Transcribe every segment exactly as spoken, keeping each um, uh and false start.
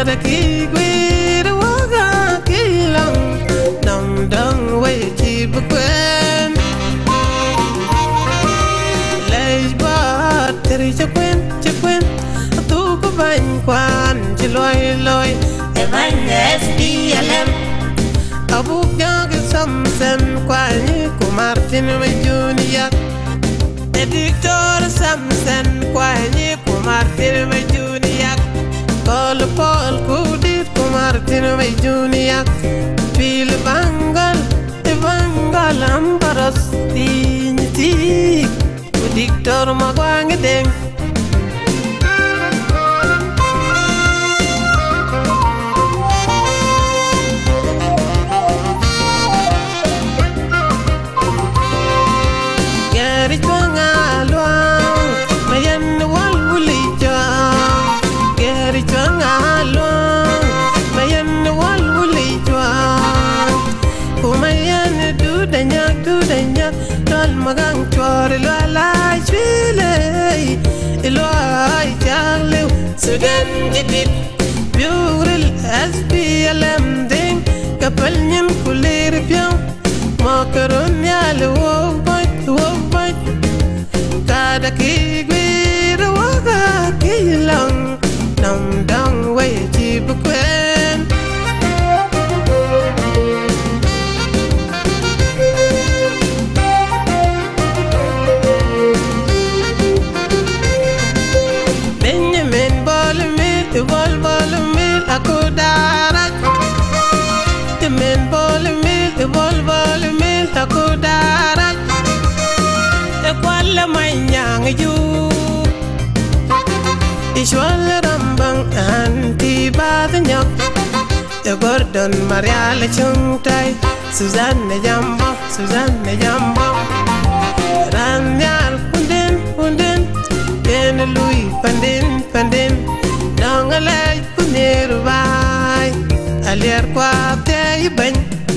kada ki gwir waga kilang nam dang way chi bukwen lej ba teri chakwen chakwen tu ko ban kwan chi loy loy e ban S P L M abu gang sam sam kwani ku Martin me Junior Editor sam sam kwani ku Martin me Junior Paul Paul kudit ku Martin me Junior Pil bangal e bangal ambaras tinti ku dictor magwang deng magang chor lo lai chile lo ai chale sudan jadid biuril S P L M ding kapal nyam kulir piao makaron ya lo boy wo boy kada ki gwir waga kilang nam dang way chi bukwen Bol bol mil aku darat Temen bol mil bol bol mil aku darat Ekwala manyang ju Iswal rambang anti badanyok E Gordon Marial chungtai Suzanne Jambo Suzanne Jambo Ranyar punden punden Ben Louis pandin pandin Nang alay kunir bay Aliar kwa tay bany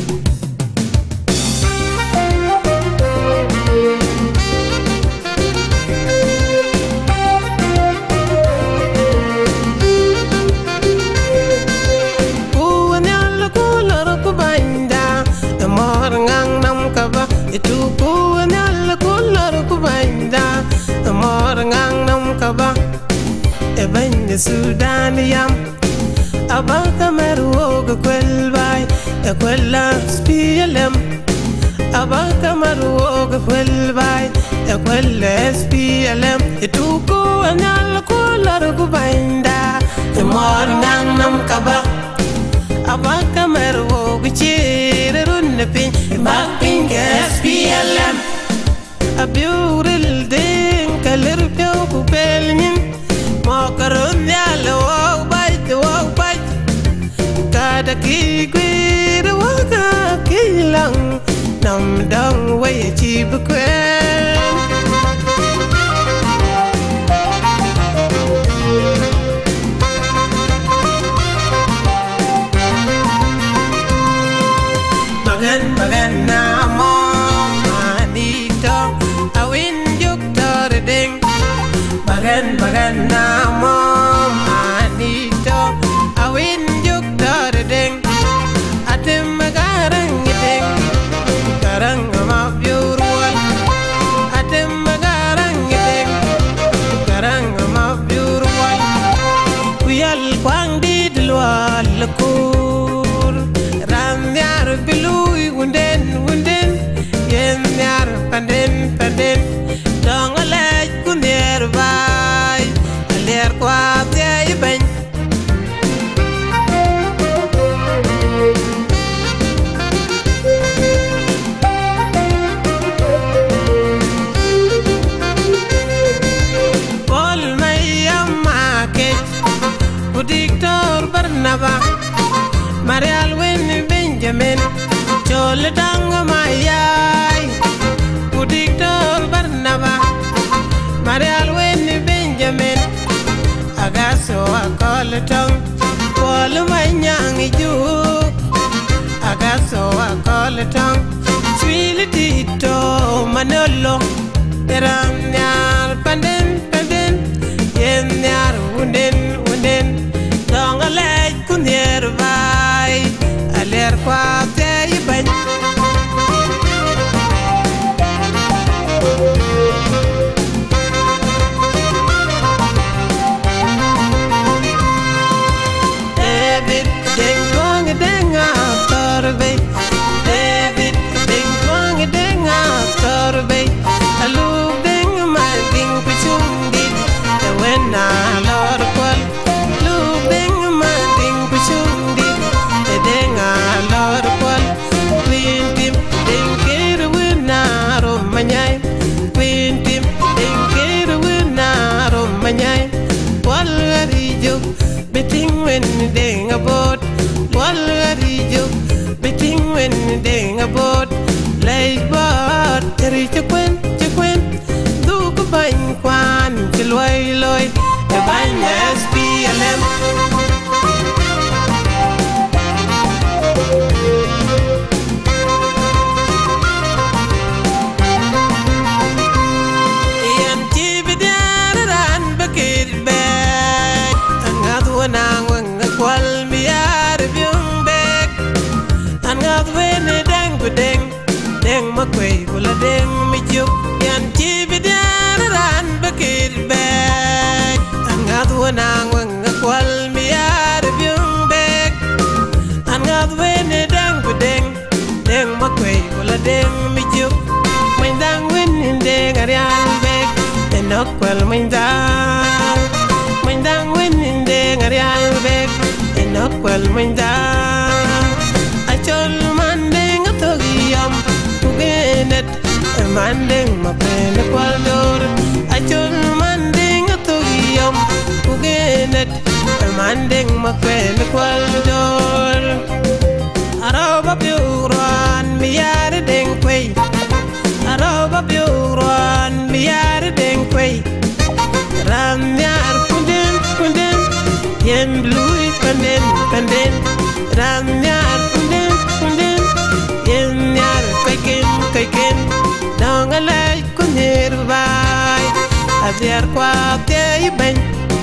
Kuwan yalla kular ku banda Amor ngang nam kaba Itu kuwan yalla kular ku banda Amor ngang nam kaba Eban Sudan yam Abaka maruoga kwel bay E kwella S P L M Abaka maruoga kwel bay E kwella S P L M E tuku anyal kular kubanda E mor ngang nam kaba Abaka maruoga chere runne pin E bak pin S P L M Abiuril ding kalir pyo kupel nying Makaron ya lo bay wo bay kada ki gwir waga kilang nam dang way chi bukwen bagan bagan na mo manito awin juk tor ding bagan bagan na mo manito awin juk tor ding atem magarang ding garang ma biurwal atem magarang ding garang ma biurwal kuyal kwang did lwal kur ram yar bilui wunden wunden yen yar panden panden dong alej kunir bay aler kwa tay bany Paul mayam maket Dictor Barnaba Marial Win Benjamin Chol dang mayay Dictor Barnaba Marial Win Benjamin Agaso akol tong Paul manyang ijuk Agaso akol tong Swili tito manolo Teram nyar panden panden Yen nyar unden unden Dong alej Betting when ding a boat, wall radio. Betting when ding a boat, lay boat, reach a quint, a quint. Do go bang quan, till way loy, the bang S P L M. Deng deng makwe kula deng mijuk yan chibidian ran bakir bek angat wanang wang kwal miar byung bek angat wene deng deng deng makwe kula deng mijuk mindang win deng arian bek enok kwal mindang mindang win deng arian bek enok kwal mindang achol mandeng yam ugenet mandeng mapen kwaldor achol mandeng to yam ugenet mandeng mapen kwaldor aroba biuran miyar deng kwei aroba biuran miyar deng kwei ram yar kunden kunden yen blue kunden kunden ram yar kunden kunden yen yar kaiken kaiken dong alay kunir bay adyar kwa te ben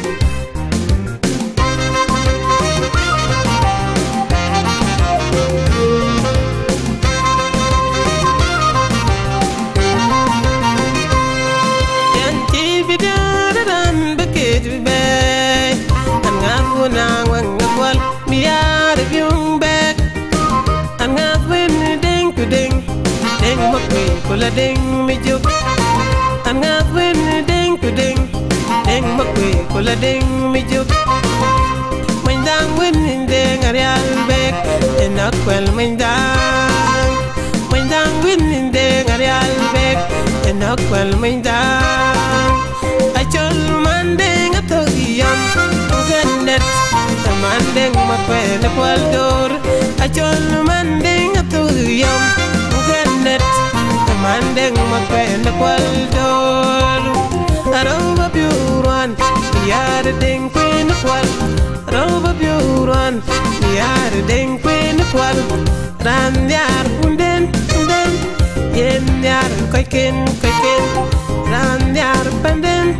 yan ti bidaran bekej bay angan kunang wang kwal miar byung bek angat wen ding ding ding makwe kula ding mijuk angat wen ding ding ding makwe kula ding mijuk mindang wen ding arial bek enak kwel mindang mindang wen ding arial bek enak kwel mindang achol mandeng atogiyam uganet mandeng makwe ne kwaldor achol mandeng atogiyam uganet mandeng makwe ne kwaldor aroba biuran yar deng kwen kwal aroba biuran yar deng kwen kwal ran yar kunden kunden yen yar kaiken kaiken ran yar panden